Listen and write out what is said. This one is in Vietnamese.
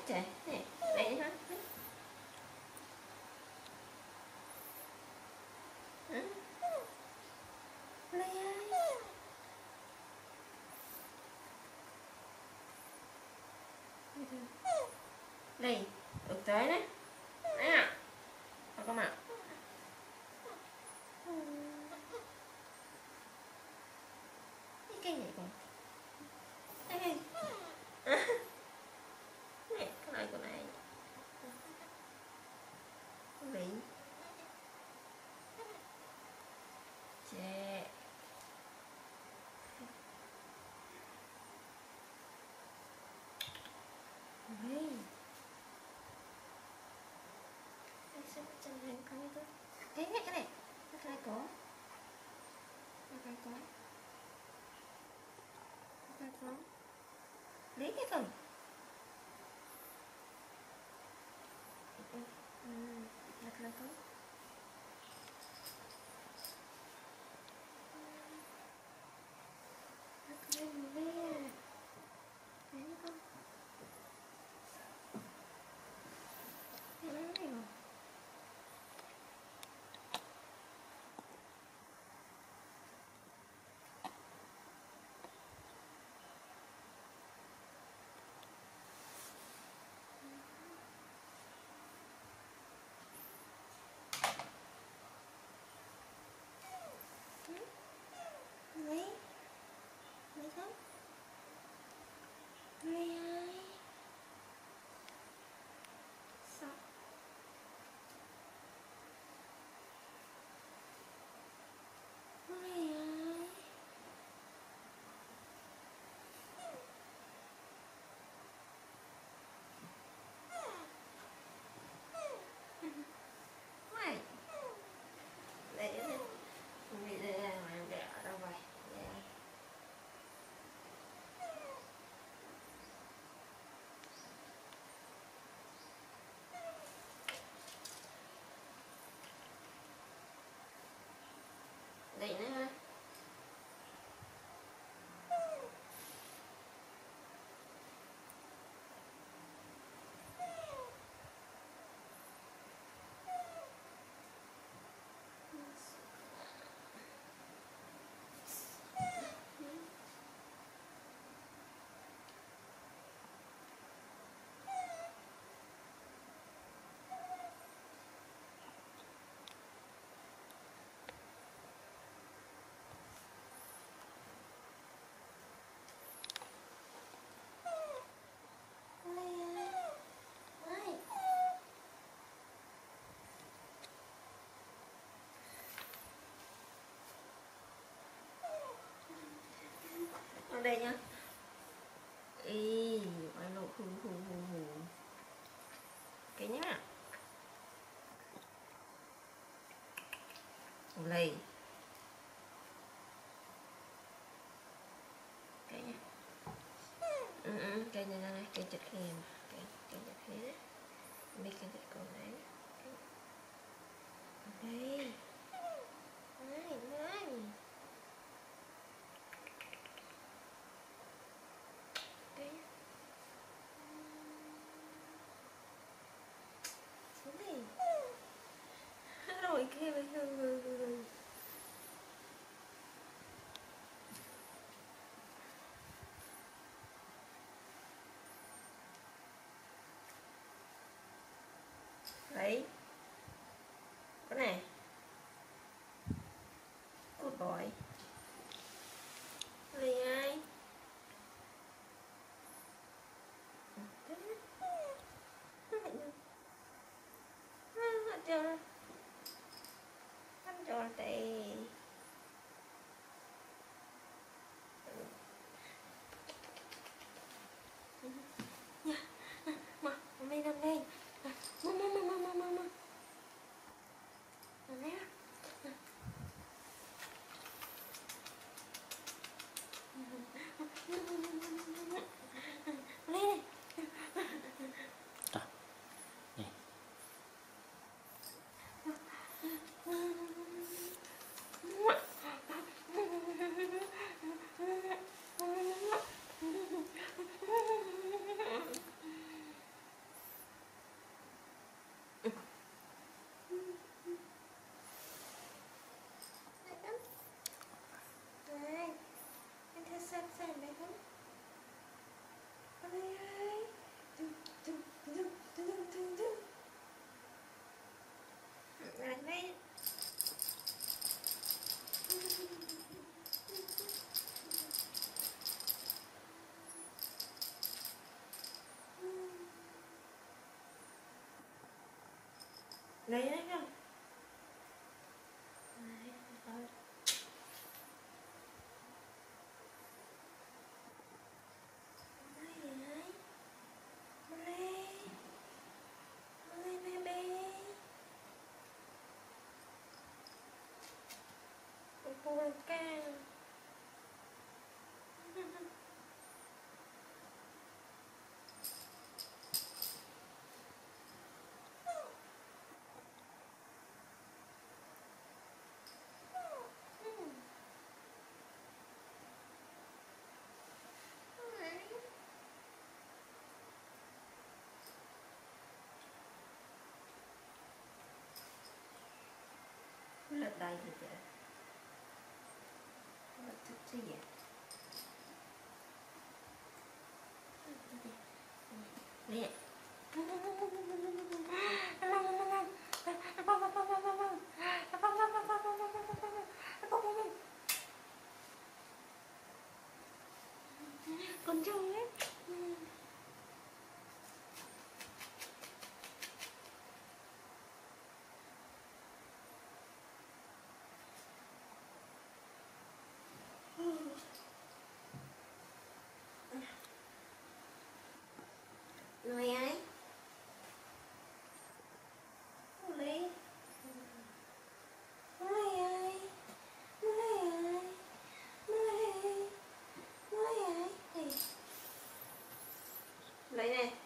trời, nè, đây hả? Lê ơi. Lê, được tới đấy. Đấy à. Con ạ. Cái cây này con. Đây. Nè, cái này của này. Lý. Chè. Lý. Đây xem chân lên con đi thôi. Cái này, cái này có. Cái có. Cái có. Lấy cái phần. Cái có. Cái này. Đấy con. Cái này rồi. Lấy. Lấy không? Lấy ơi. Sao? Lấy ơi. Mày. Lấy đi. Không bị đây là để ở đâu vậy? Đây nữa. Ở đây nhá. Ý, anh lộ hù. Cái nhá. Lì. Cái nhá. Cái này, cái chật khe mà. Cái chật khe đấy. Mấy cái chật cổ đấy. Đây. Đây. Đây. Xuống đi. Rồi kia bây giờ. Đấy. Cái này. Good boy. Lì ai? Cho anh cho tệ. Nha. Mà lên lên lên. Mà. Nè. Lên. lấy đấy không? Đấy, rồi. Can. Lật đây thì vậy. Lật thật chứ vậy. Nè. Con trâu ấy. Rồi ai? Uli. Uli ơi. Uli ơi. Uli. Uli ơi. Lấy này.